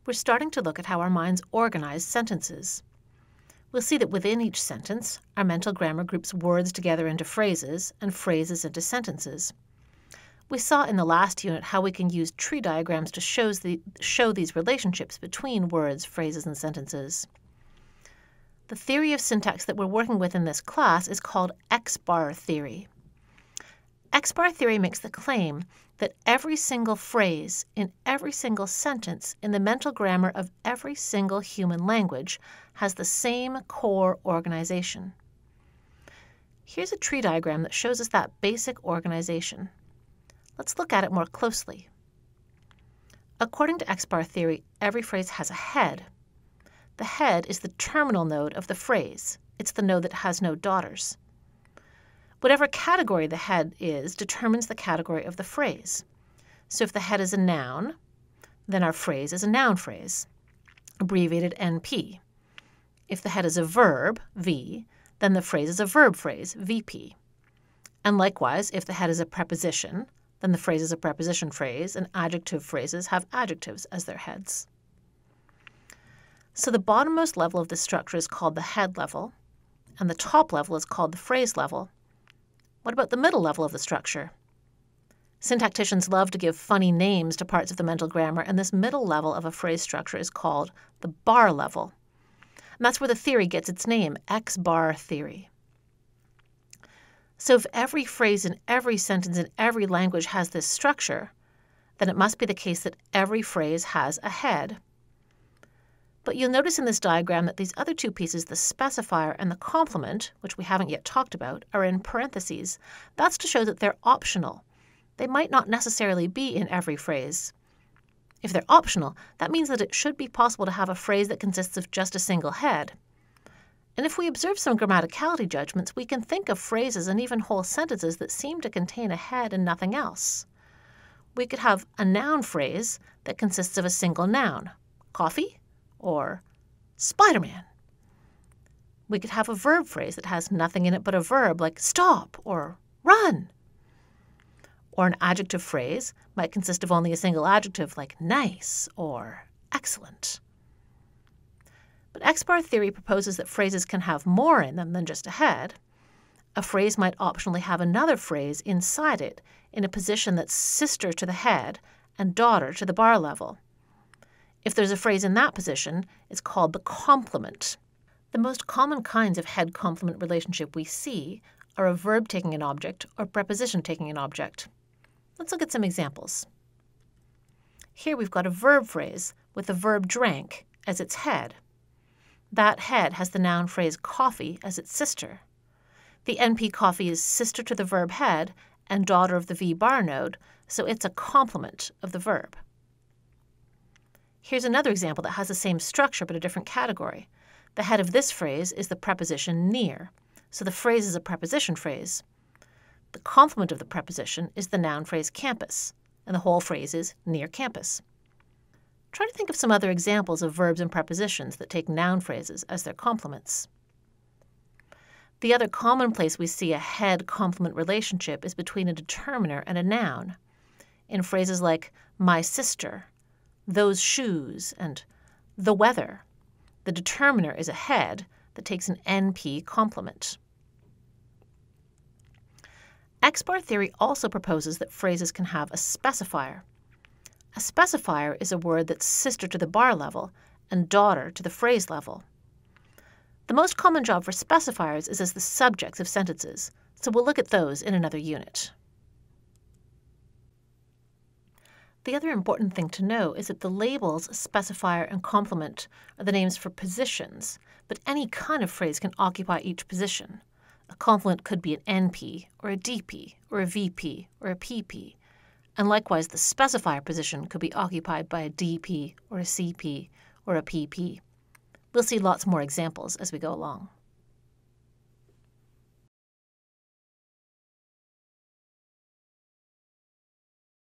we're starting to look at how our minds organize sentences. We'll see that within each sentence, our mental grammar groups words together into phrases and phrases into sentences. We saw in the last unit how we can use tree diagrams to show these relationships between words, phrases, and sentences. The theory of syntax that we're working with in this class is called X-bar theory. X-bar theory makes the claim that every single phrase in every single sentence in the mental grammar of every single human language has the same core organization. Here's a tree diagram that shows us that basic organization. Let's look at it more closely. According to X-bar theory, every phrase has a head. The head is the terminal node of the phrase. It's the node that has no daughters. Whatever category the head is determines the category of the phrase. So if the head is a noun, then our phrase is a noun phrase, abbreviated NP. If the head is a verb, V, then the phrase is a verb phrase, VP. And likewise, if the head is a preposition, then the phrase is a preposition phrase, and adjective phrases have adjectives as their heads. So the bottommost level of this structure is called the head level, and the top level is called the phrase level. What about the middle level of the structure? Syntacticians love to give funny names to parts of the mental grammar, and this middle level of a phrase structure is called the bar level. And that's where the theory gets its name, X-bar theory. So if every phrase in every sentence in every language has this structure, then it must be the case that every phrase has a head. But you'll notice in this diagram that these other two pieces, the specifier and the complement, which we haven't yet talked about, are in parentheses. That's to show that they're optional. They might not necessarily be in every phrase. If they're optional, that means that it should be possible to have a phrase that consists of just a single head. And if we observe some grammaticality judgments, we can think of phrases and even whole sentences that seem to contain a head and nothing else. We could have a noun phrase that consists of a single noun, coffee, or Spider-Man. We could have a verb phrase that has nothing in it but a verb like stop or run. Or an adjective phrase might consist of only a single adjective like nice or excellent. But X-bar theory proposes that phrases can have more in them than just a head. A phrase might optionally have another phrase inside it in a position that's sister to the head and daughter to the bar level. If there's a phrase in that position, it's called the complement. The most common kinds of head-complement relationship we see are a verb taking an object or preposition taking an object. Let's look at some examples. Here we've got a verb phrase with the verb drank as its head. That head has the noun phrase coffee as its sister. The NP coffee is sister to the verb head and daughter of the V bar node, so it's a complement of the verb. Here's another example that has the same structure but a different category. The head of this phrase is the preposition near, so the phrase is a preposition phrase. The complement of the preposition is the noun phrase campus, and the whole phrase is near campus. Try to think of some other examples of verbs and prepositions that take noun phrases as their complements. The other common place we see a head-complement relationship is between a determiner and a noun. In phrases like my sister, those shoes, and the weather, the determiner is a head that takes an NP complement. X-bar theory also proposes that phrases can have a specifier. A specifier is a word that's sister to the bar level and daughter to the phrase level. The most common job for specifiers is as the subjects of sentences, so we'll look at those in another unit. The other important thing to know is that the labels specifier and complement are the names for positions, but any kind of phrase can occupy each position. A complement could be an NP, or a DP, or a VP, or a PP, and likewise the specifier position could be occupied by a DP, or a CP, or a PP. We'll see lots more examples as we go along.